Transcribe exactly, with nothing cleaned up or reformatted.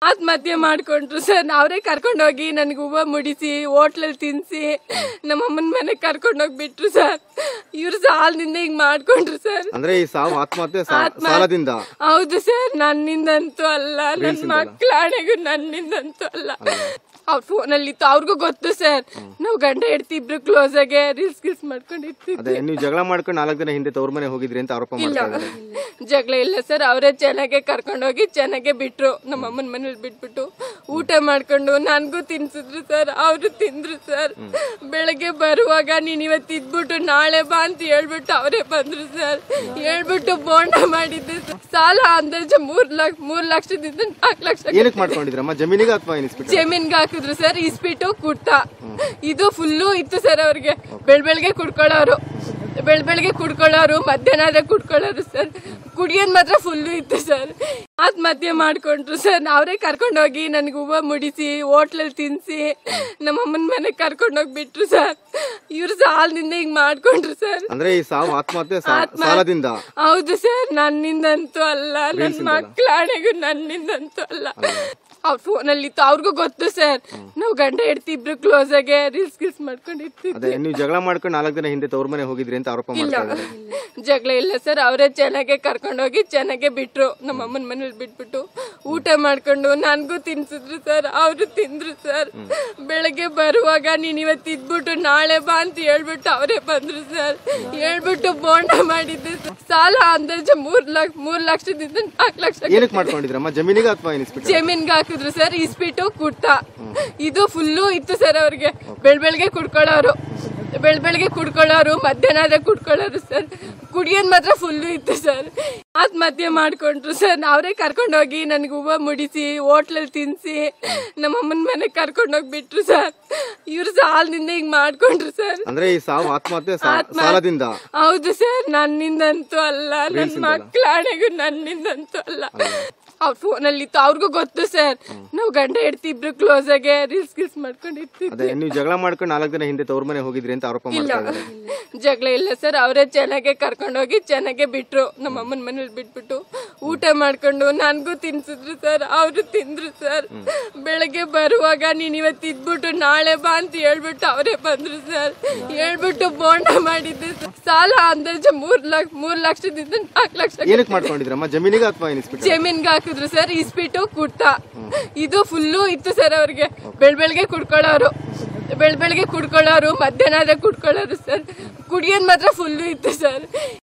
ಆತ್ಮಹತ್ಯೆ ಮಾಡ್ಕೊಂಡ್ರು ಸರ್. ಅವರೇ ಕರ್ಕೊಂಡೋಗಿ ನನಗೆ ಹೂವು ಮುಡಿಸಿ ಹೋಟ್ಲಲ್ಲಿ ತಿನ್ಸಿ ನಮ್ಮಮ್ಮನ ಮನೆಗೆ ಕರ್ಕೊಂಡೋಗಿ ಬಿಟ್ರು ಸರ್. ಇವ್ರು ಸಾಲದಿಂದ ಹಿಂಗ್ ಮಾಡ್ಕೊಂಡ್ರು ಸರ್. ಅಂದ್ರೆ ಈ ಸಾವು ಆತ್ಮಹತ್ಯೆ ಸಾಲದಿಂದ? ಹೌದು ಸರ್, ನನ್ನಿಂದಂತೂ ಅಲ್ಲ, ನನ್ನ ಮಕ್ಕಳಾಣೆಗೂ ನನ್ನಿಂದಂತೂ ಅಲ್ಲ. ಅವ್ರ ಫೋನಲ್ಲಿ ಇತ್ತು, ಅವ್ರಿಗೂ ಗೊತ್ತು ಸರ್. ನಾವು ಗಂಡ ಹೆಂಡತಿ ಇಬ್ರು ಕ್ಲೋಸ್ ಆಗಿ ರೀಲ್ಸ್ ಗಿಲ್ಸ್ ಮಾಡ್ಕೊಂಡಿರ್ತೀವಿ. ನೀವು ಜಗಳ ಮಾಡ್ಕೊಂಡು ನಾಲ್ಕು ದಿನ ಹಿಂದೆ ತವ್ರ ಮನೆ ಹೋಗಿದ್ರಿ ಅಂತ ಆರೋಪ ಮಾಡ್ತಾರೆ. ಜಗಳ ಇಲ್ಲ ಸರ್, ಅವರೇ ಚೆನ್ನಾಗೆ ಕರ್ಕೊಂಡೋಗಿ ಚೆನ್ನಾಗೆ ಬಿಟ್ರು. ನಮ್ಮ ಅಮ್ಮನ ಮನೇಲಿ ಬಿಟ್ಬಿಟ್ಟು ಊಟ ಮಾಡ್ಕೊಂಡು ನನ್ಗೂ ತಿನ್ಸಿದ್ರು ಸರ್. ಅವರು ತಿಂದ್ರು ಸರ್. ಬೆಳಗ್ಗೆ ಬರುವಾಗ ನೀನ್ ಇವತ್ತು ಇದ್ಬಿಟ್ಟು ನಾಳೆ ಬಾ ಅಂತ ಹೇಳ್ಬಿಟ್ಟು ಅವರೇ ಬಂದ್ರು ಸರ್. ಹೇಳ್ಬಿಟ್ಟು ಬೋಂಡ ಮಾಡಿದ್ದೆ ಸರ್. ಸಾಲ ಅಂದಾಜು ಮೂರ್ ಲಕ್ಷ ಮೂರ್ ಲಕ್ಷದಿಂದ ನಾಲ್ಕು ಲಕ್ಷ ಏನಕ್ಕೆ ಮಾಡ್ಕೊಂಡಿದ್ರಮ್ಮ? ಜಮೀನಿಗೆ ಅಥವಾ ಜಮೀನ್ಗೆ ಹಾಕಿದ್ರು ಸರ್. ಇಸ್ಬಿಟ್ಟು ಕುಡ್ತಾ ಇದು ಫುಲ್ಲು ಇತ್ತು ಸರ್. ಅವ್ರಿಗೆ ಬೆಳ್ ಬೆಳಗ್ಗೆ ಕುಡ್ಕೊಳ್ಳೋರು, ಬೆಳ್ ಬೆಳಗ್ಗೆ ಕುಡ್ಕೊಳ್ಳೋರು, ಮಧ್ಯಾಹ್ನ ಆದ್ರೆ ಕುಡ್ಕೊಳ್ಳೋರು ಸರ್. ಕುಡಿಯೋದ್ ಮಾತ್ರ ಫುಲ್ಲು ಇತ್ತು ಸರ್. ಆತ್ಮಹತ್ಯೆ ಮಾಡ್ಕೊಂಡ್ರು ಸರ್. ಅವರೇ ಕರ್ಕೊಂಡೋಗಿ ನನಗೆ ಹೂವು ಮುಡಿಸಿ ಹೋಟ್ಲಲ್ಲಿ ತಿನ್ಸಿ ನಮ್ಮಮ್ಮನ ಮನೆಗೆ ಕರ್ಕೊಂಡೋಗಿ ಬಿಟ್ರು ಸರ್. ಇವ್ರು ಸಾಲದಿಂದ ಹಿಂಗ್ ಮಾಡ್ಕೊಂಡ್ರು ಸರ್. ಅಂದ್ರೆ ಈ ಸಾವು ಆತ್ಮಹತ್ಯೆ ಸಾಲದಿಂದ? ಹೌದು ಸರ್, ನನ್ನಿಂದಂತೂ ಅಲ್ಲ, ನನ್ನ ಮಕ್ಕಳಾಣೆಗೂ ನನ್ನಿಂದಂತೂ ಅಲ್ಲ. ಅವ್ರ ಫೋನಲ್ಲಿ ಇತ್ತು, ಅವ್ರಿಗೂ ಗೊತ್ತು ಸರ್. ನಾವು ಗಂಡ ಹೆಂಡತಿ ಇಬ್ರು ಕ್ಲೋಸ್ ಆಗಿ ರೀಲ್ಸ್ ಗಿಲ್ಸ್ ಮಾಡ್ಕೊಂಡಿರ್ತೀವಿ. ನೀವು ಜಗಳ ಮಾಡ್ಕೊಂಡು ನಾಲ್ಕು ದಿನ ಹಿಂದೆ ತವ್ರ ಮನೆ ಹೋಗಿದ್ರಿ ಅಂತ ಆರೋಪ ಮಾಡ್ತಾರೆ. ಜಗಳ ಇಲ್ಲ ಸರ್, ಅವರೇ ಚೆನ್ನಾಗೆ ಕರ್ಕೊಂಡೋಗಿ ಚೆನ್ನಾಗೆ ಬಿಟ್ರು. ನಮ್ಮ ಅಮ್ಮನ ಮನೇಲಿ ಬಿಟ್ಬಿಟ್ಟು ಊಟ ಮಾಡ್ಕೊಂಡು ನನ್ಗೂ ತಿನ್ಸಿದ್ರು ಸರ್. ಅವರು ತಿಂದ್ರು ಸರ್. ಬೆಳಗ್ಗೆ ಬರುವಾಗ ನೀನ್ ಇವತ್ತು ಇದ್ಬಿಟ್ಟು ನಾಳೆ ಬಾ ಅಂತ ಹೇಳ್ಬಿಟ್ಟು ಅವರೇ ಬಂದ್ರು ಸರ್. ಹೇಳ್ಬಿಟ್ಟು ಬೋಂಡ ಮಾಡಿದ್ದೆ ಸರ್. ಸಾಲ ಅಂದಾಜು ಮೂರ್ ಲಕ್ಷ ಮೂರ್ ಲಕ್ಷದಿಂದ ನಾಲ್ಕು ಲಕ್ಷ ಏನಕ್ಕೆ ಮಾಡ್ಕೊಂಡಿದ್ರಮ್ಮ? ಜಮೀನಿಗೆ ಅಥವಾ ಜಮೀನ್ಗೆ ಹಾಕಿದ್ರು ಸರ್. ಇಸ್ಬಿಟ್ಟು ಕುಡ್ತಾ ಇದು ಫುಲ್ಲು ಇತ್ತು ಸರ್. ಅವ್ರಿಗೆ ಬೆಳ್ ಬೆಳಗ್ಗೆ ಕುಡ್ಕೊಳ್ಳೋರು, ಬೆಳ್ ಬೆಳಗ್ಗೆ ಕುಡ್ಕೊಳ್ಳೋರು, ಮಧ್ಯಾಹ್ನ ಆದ್ರೆ ಕುಡ್ಕೊಳ್ಳೋರು ಸರ್. ಕುಡಿಯೋದ್ ಮಾತ್ರ ಫುಲ್ಲು ಇತ್ತು ಸರ್. ಆತ್ಮಹತ್ಯೆ ಮಾಡ್ಕೊಂಡ್ರು ಸರ್. ಅವರೇ ಕರ್ಕೊಂಡೋಗಿ ನನಗೆ ಹೂವು ಮುಡಿಸಿ ಹೋಟ್ಲಲ್ಲಿ ತಿನ್ಸಿ ನಮ್ಮಮ್ಮನ ಮನೆಗೆ ಕರ್ಕೊಂಡೋಗಿ ಬಿಟ್ರು ಸರ್. ಇವ್ರು ಸಾಲದಿಂದ ಹಿಂಗ್ ಮಾಡ್ಕೊಂಡ್ರು ಸರ್. ಅಂದ್ರೆ ಈ ಸಾವು ಆತ್ಮಹತ್ಯೆ ಸಾಲದಿಂದ? ಹೌದು ಸರ್, ನನ್ನಿಂದಂತೂ ಅಲ್ಲ, ನನ್ನ ಮಕ್ಕಳಾಣೆಗೂ ನನ್ನಿಂದಂತೂ ಅಲ್ಲ. ಅವ್ರ ಫೋನಲ್ಲಿ ಇತ್ತು, ಅವ್ರಿಗೂ ಗೊತ್ತು ಸರ್. ನಾವು ಗಂಡ ಹೆಂಡತಿ ಇಬ್ರು ಕ್ಲೋಸ್ ಆಗಿ ರೀಲ್ಸ್ ಗಿಲ್ಸ್ ಮಾಡ್ಕೊಂಡಿರ್ತೀವಿ. ನೀವು ಜಗಳ ಮಾಡ್ಕೊಂಡು ನಾಲ್ಕು ದಿನ ಹಿಂದೆ ತವ್ರ ಮನೆ ಹೋಗಿದ್ರಿ ಅಂತ ಆರೋಪ ಮಾಡ್ತಾರೆ. ಜಗಳ ಇಲ್ಲ ಸರ್, ಅವರೇ ಚೆನ್ನಾಗೆ ಕರ್ಕೊಂಡೋಗಿ ಚೆನ್ನಾಗೆ ಬಿಟ್ರು. ನಮ್ಮ ಅಮ್ಮನ ಮನೇಲಿ ಬಿಟ್ಬಿಟ್ಟು ಊಟ ಮಾಡ್ಕೊಂಡು ನನ್ಗೂ ತಿನ್ಸಿದ್ರು ಸರ್. ಅವರು ತಿಂದ್ರು ಸರ್. ಬೆಳಗ್ಗೆ ಬರುವಾಗ ನೀನ್ ಇವತ್ತು ಇದ್ಬಿಟ್ಟು ನಾಳೆ ಬಾ ಅಂತ ಹೇಳ್ಬಿಟ್ಟು ಅವರೇ ಬಂದ್ರು ಸರ್. ಹೇಳ್ಬಿಟ್ಟು ಬೋಂಡ ಮಾಡಿದ್ದೆ ಸರ್. ಸಾಲ ಅಂದಾಜು ಮೂರ್ ಲಕ್ಷ ಮೂರ್ ಲಕ್ಷದಿಂದ ನಾಲ್ಕು ಲಕ್ಷ ಏನಕ್ಕೆ ಮಾಡ್ಕೊಂಡಿದ್ರಮ್ಮ? ಜಮೀನಿಗೆ ಅಥವಾ ಜಮೀನ್ಗೆ ಹಾಕಿದ್ರು ಸರ್. ಇಸ್ಬಿಟ್ಟು ಕುಡ್ತಾ ಇದು ಫುಲ್ಲು ಇತ್ತು ಸರ್. ಅವ್ರಿಗೆ ಬೆಳ್ ಬೆಳಗ್ಗೆ ಕುಡ್ಕೊಳ್ಳೋರು, ಬೆಳ್ ಬೆಳಗ್ಗೆ ಕುಡ್ಕೊಳ್ಳೋರು, ಮಧ್ಯಾಹ್ನ ಆದ್ರೆ ಕುಡ್ಕೊಳ್ಳೋರು ಸರ್. ಕುಡಿಯೋದ್ ಮಾತ್ರ ಫುಲ್ಲು ಇತ್ತು ಸರ್.